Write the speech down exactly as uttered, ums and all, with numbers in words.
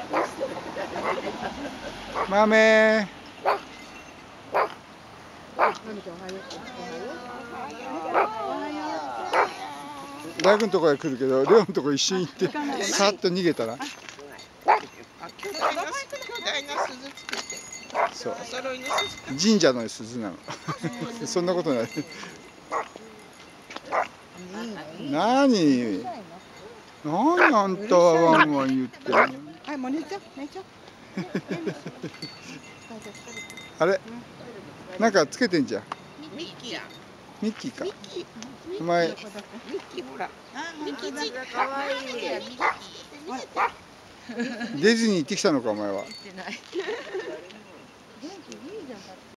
豆。大工のとこへ来るけど、レオのとこ一緒に行ってさっと逃げたら。そう。神社の鈴なの。そんなことない。なに。なにあんたはワンワン言ってるの。 はい、もう寝ちゃう、寝ちゃう。 あれ、なんかつけてんじゃん。 ミッキーや。 ミッキーか。お前。 ミッキーほら。ミッキーちかわいい。 ディズニー行ってきたのかお前は。